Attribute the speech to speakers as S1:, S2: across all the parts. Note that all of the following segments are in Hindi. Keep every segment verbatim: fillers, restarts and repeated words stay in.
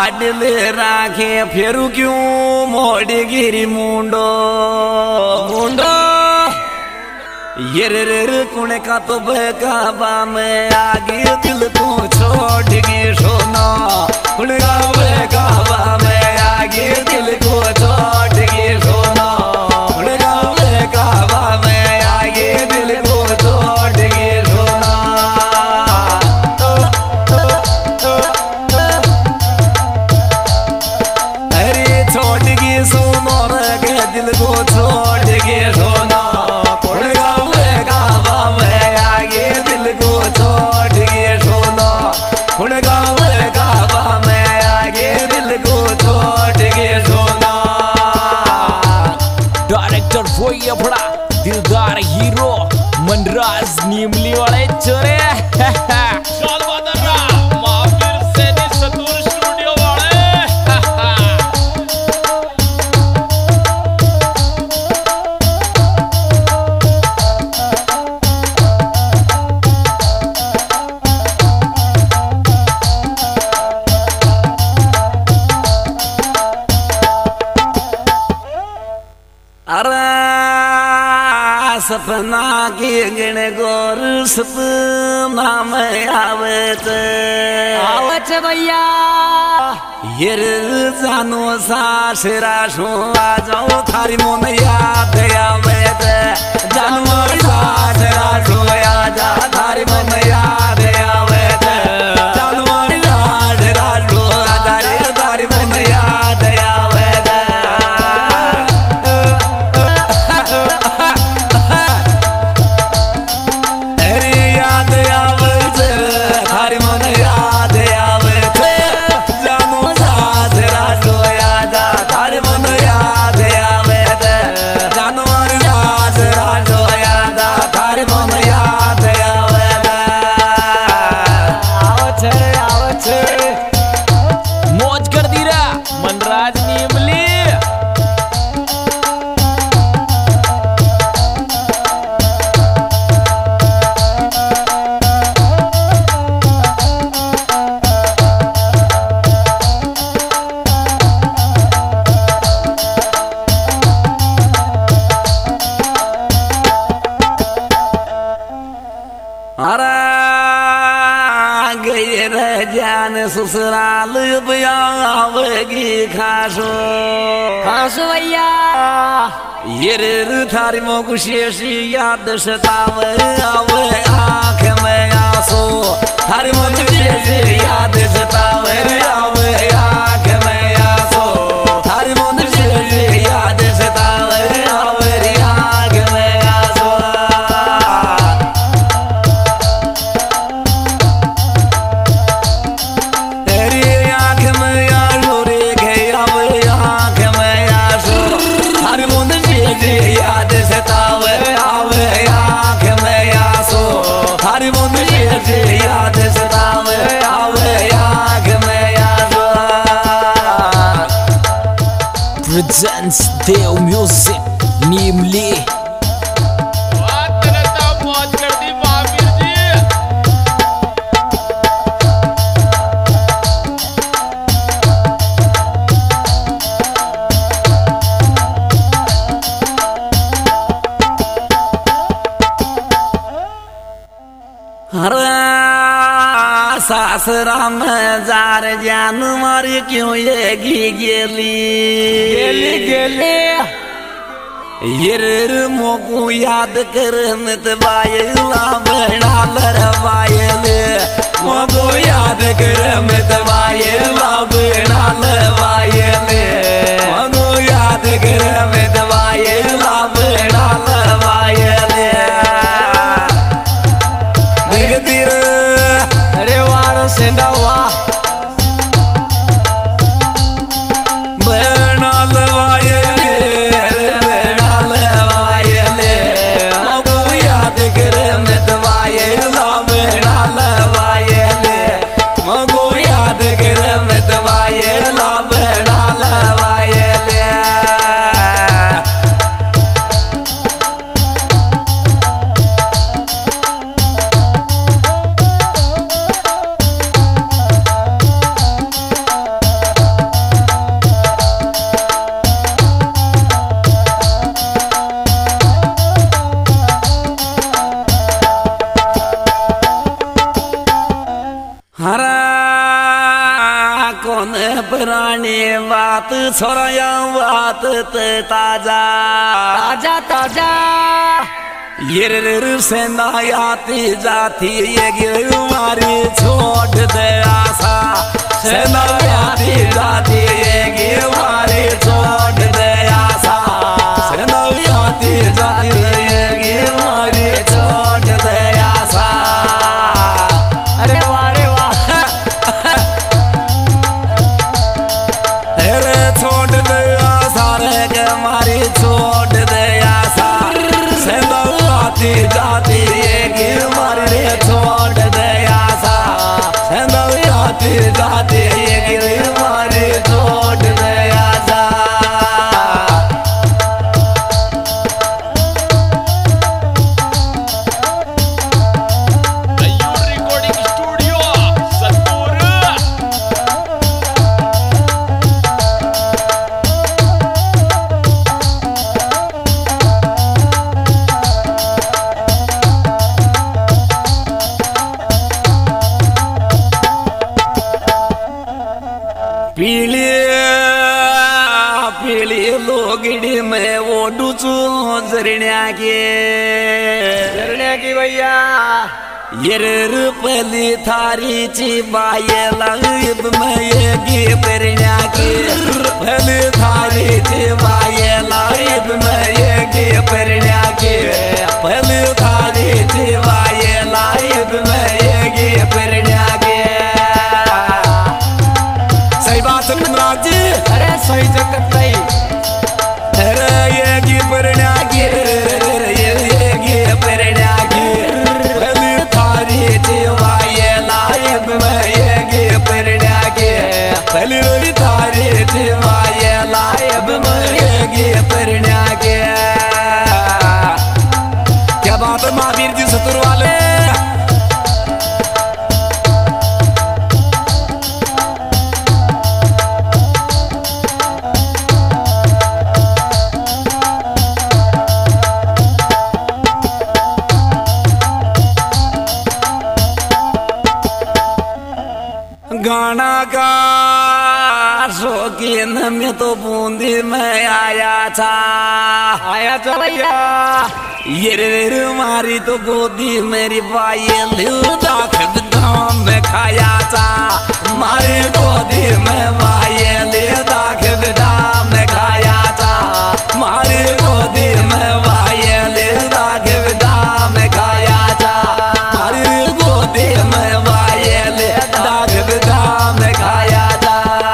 S1: दिल राखे फिर क्यों मोड़ गिरी मुंडो मुंडो ये रे रे कुने का तो बेकाबा में आगे दिल को छोड़ गी सोना कुने का बेकाबा में आगे दिल को छोड़ गी सोना कुने का बेकाबा में आगे दिल को छोड़ गी सोना अरे छोड़ गी सोना रे दिल को छोड़ गी सोना
S2: डायरेक्टर वो ही अपना दिलदार हीरो मनराज नीमली वाले चोरे महावीर सैनी सतूर स्टूडियो वाले
S1: अरे सपना की गण गोर सपना में आवत
S2: आवत भैया
S1: ये जानो सासरा सो आ जाओ थारी मन याद आवत जानो सासरा सो आ जा थारी मन याद आवत जानो सासरा सो आ जा रे थारी मन याद आवत
S2: मौज कर दी रा मनराज नीमली
S1: अरे गए रह जान ससुराल बयावेगी खासो
S2: खासो भैया
S1: ये रे थारी मोकु शेषी याद सतावे आवे आँख में आंसू थारी मोकु शेषी याद सतावे आवे आँख में आंसू थारी मोकु शेषी याद सतावे आवे आँख में आंसू याद सतावे आवे आँख में आंसू थारी मुंद याद सतावे आवे आँख में आंसू
S2: presents Dev Music नीमली मौज कर दी महावीर जी
S1: अरे सासरा में जार जान मारी क्यों ये गी गेली
S2: गेली गेली
S1: ये रे मोकू याद कर मित बायला बेड़ा लरवायले मोकू याद कर मित बायला बेड़ा लरवायले मोकू याद कर मित बायला बेड़ा लरवायले
S2: अरे वारो सेंधा वाह
S1: बेड़ा लरवायले बेड़ा लरवायले मोकू याद कर मित बायला बेड़ा लरवायले मोकू याद कर मित बायले पुरानी बात छोरा बात ते ताजा
S2: ताजा ताजा
S1: ये सेना आती जाती ये गिर मारी छोड़ दे आशा सेना आती जाती ये गिर मारी छोड़ दे आशा सेना आती जाती ये गिर मारी छोड़ दे आशा।
S2: अरे वाह रे वाह
S1: अरे छोड़ दे आशा रे के मारी छोड़ दे आशा सेना आती जाती ये गिर मारी छोड़ दे आशा सेना आती जाती ये गिर मारी छोड़ दे आशा।
S2: Mayur recording studio Satpur.
S1: पीली पीली लोगड़ी में वो डुचू जरण्या के
S2: करने की भैया
S1: ये पहली थारी ची बाये लाइब में ये गी परण्या की पहली थारी ची बाये लाइब में ये गी परण्या की पहली थारी ची बाये लाइब में ये गी परण्या की। सही बात राज जी
S2: अरे सही जगत नहीं
S1: अरे ये गी परण्या की ये ये गी परण्या की पहली थारी जीवाये लाइब में ये गी परण्या की पहली रोली थारी जीवाये लाइब में ये गी परण्या की। क्या बात है महावीर जी सतुर वाले गाना का शौकीन में तो बूंदी में आया था
S2: आया था भैया
S1: ये रे मारी तो गोदी मेरी बाई दाखिल दाम में खाया था मारी गोदी में बाई दाखिल दाम में खाया था मारी गोदी में बाई दाखिल दाम में खाया था मारी गोदी में बाई दाखिल दाम में खाया था।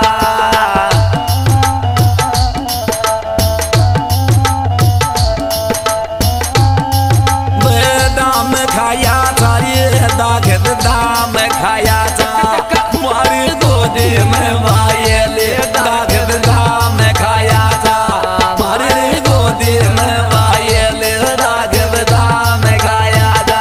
S1: दाम खाया था ये दाखिल दाम खाया था मारी गोदी में बाई दाखिल दाम खाया था मारी गोदी में बाई दाखिल दाम खाया था।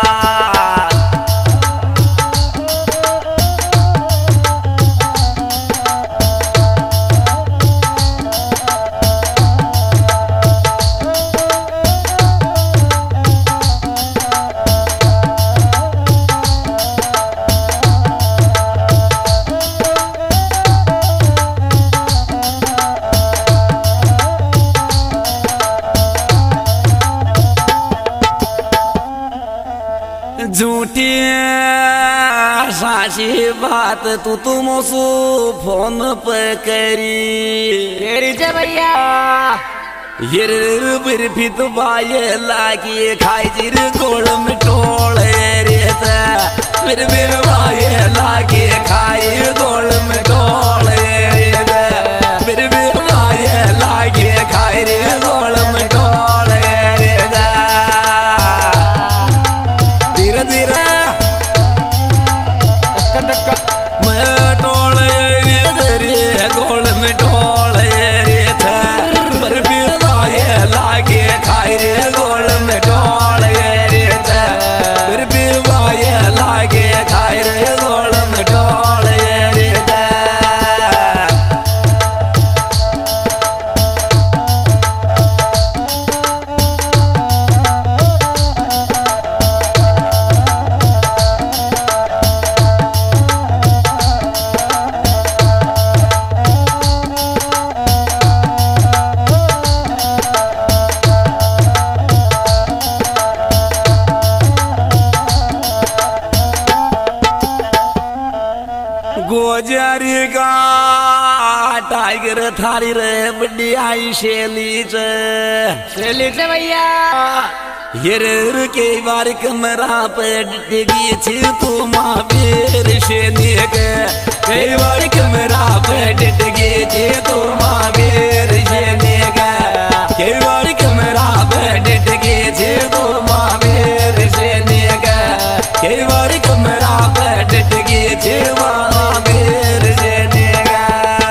S1: झूठी साची बात तू तुम सो फोन पे करी
S2: तेरी जे भैया
S1: ये बर्फी तो बाये लागी खाई जिर गोल मिटोल रे फिर भी बाये लागी खाई गोल मिटोल रे फिर भी बाये लागी खाई रे गोल मिटोल रे धीरे धीरे मैं टोल रे गोल मिटोल रे बर्फी बाये लागी खाई रे गोल मिटोल रे फिर भी बाये लागी खाई रे गोल मिटोल रे। टाइगर थारी रे बड़ी आई शेली च
S2: शेली च भैया
S1: ये रे के बार कमरा पे डिगी छी तू मां बेर शेली के कई बार कमरा पे डिगी छी तू मां बेर शेली के कई बार कमरा पे डिगी छी तू मां बेर शेली के कई बार कमरा पे डिगी छी मां बेर शेली के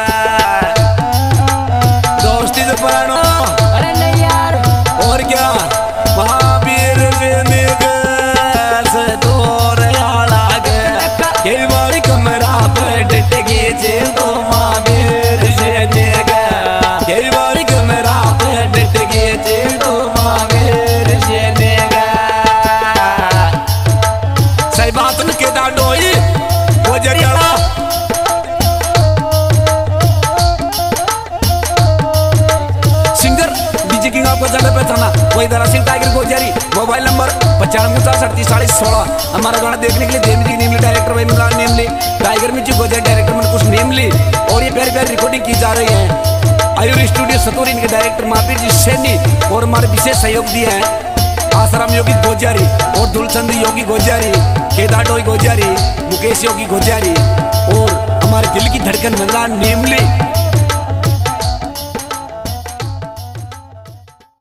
S1: दोस्ती से पुरानो
S2: अरे नहीं यार
S1: और क्या महावीर शेली के से तोर आला के कई बार कमरा पे डिगी छी तू मां बेर शेली के कई बार कमरा पे डिगी छी तू मां बेर शेली के सही बात न के डाडोई वो जरियाला सिंगर डीजे किंग आपको ज्यादा पहचाना वही Dara Singh tiger Gojari mobile number पचानवे पचास अड़तीस चालीस सोलह। हमारा गाना देखने के लिए देवी नेमली डायरेक्टर भाई Milan namely tiger music Gojari director में कुछ नेमली और ये प्यारी प्यारी रिकॉर्डिंग की जा रही है। आयुर स्टूडियो सतूर इनके डायरेक्टर महावीर जी सैनी और हमारे विशेष सहयोग दिए हैं आसाराम योगी गोजारी और दुलचंद योगी गोजारी केदार डोई गोजारी मुकेश योगी गोजारी और हमारे दिल की धड़कन मिलान नेमली